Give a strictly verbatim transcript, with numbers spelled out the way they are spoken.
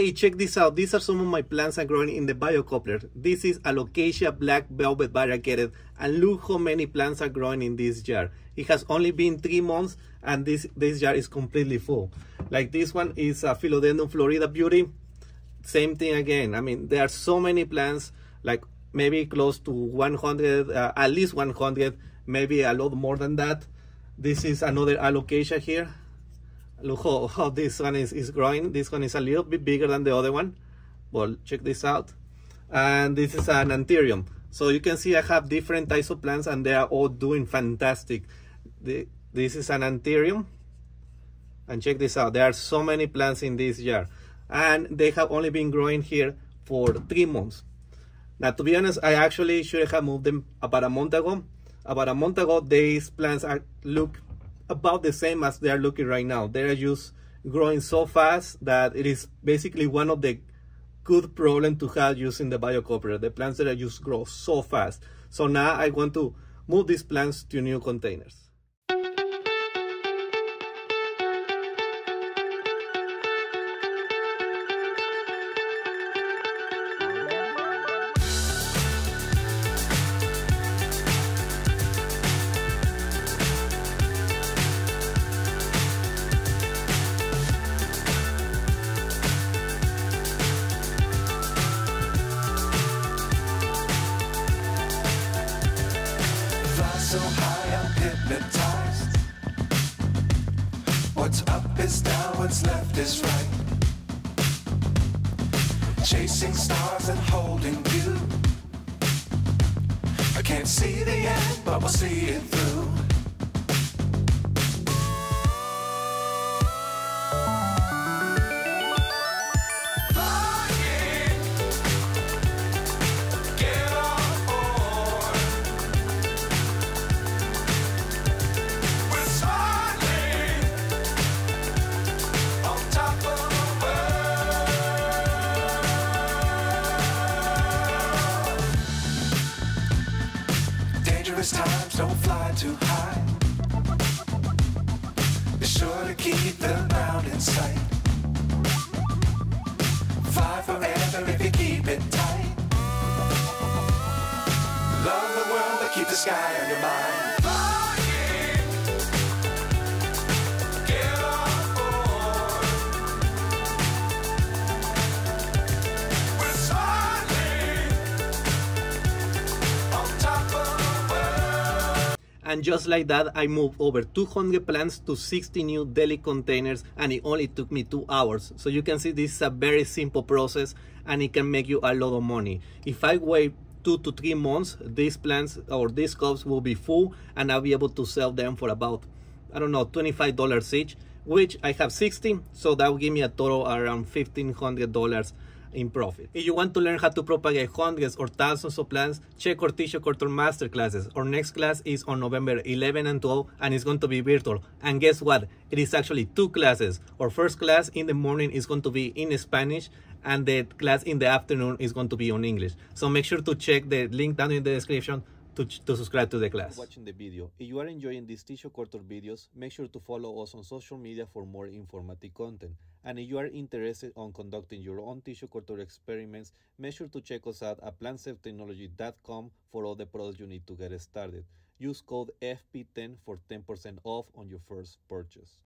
Hey, check this out. These are some of my plants I'm growing in the Biocoupler. This is Alocasia black velvet variegated, and look how many plants are growing in this jar. It has only been three months and this, this jar is completely full. Like this one is a Philodendron Florida Beauty. Same thing again. I mean, there are so many plants, like maybe close to one hundred, uh, at least one hundred, maybe a lot more than that. This is another Alocasia here. Look how, how this one is, is growing. This one is a little bit bigger than the other one. Well, check this out. And this is an Anthurium. So you can see I have different types of plants and they are all doing fantastic. The, this is an Anthurium. And check this out. There are so many plants in this jar. And they have only been growing here for three months. Now, to be honest, I actually should have moved them about a month ago. About a month ago, these plants are look about the same as they are looking right now. They are just growing so fast that it is basically one of the good problems to have using the Biocoupler. The plants that are just grow so fast. So now I want to move these plants to new containers. So high, I'm hypnotized. What's up is down, what's left is right. Chasing stars and holding you. I can't see the end, but we'll see it through. Dangerous times, don't fly too high. Be sure to keep the ground in sight. Fly forever if you keep it tight. Love the world, but keep the sky on your mind. And just like that, I moved over two hundred plants to sixty new deli containers, and it only took me two hours. So you can see this is a very simple process and it can make you a lot of money. If I wait two to three months, these plants or these cups will be full and I'll be able to sell them for about, I don't know, twenty-five dollars each, which I have sixty. So that will give me a total around fifteen hundred dollars in profit. If you want to learn how to propagate hundreds or thousands of plants, check our tissue culture masterclasses. Our next class is on November eleventh and twelfth, and it's going to be virtual. And guess what? It is actually two classes. Our first class in the morning is going to be in Spanish, and the class in the afternoon is going to be on English. So make sure to check the link down in the description to, to subscribe to the class. Watching the video. If you are enjoying these tissue culture videos, make sure to follow us on social media for more informative content. And if you are interested on conducting your own tissue culture experiments, make sure to check us out at plant safe technology dot com for all the products you need to get started. Use code F P ten for ten percent off on your first purchase.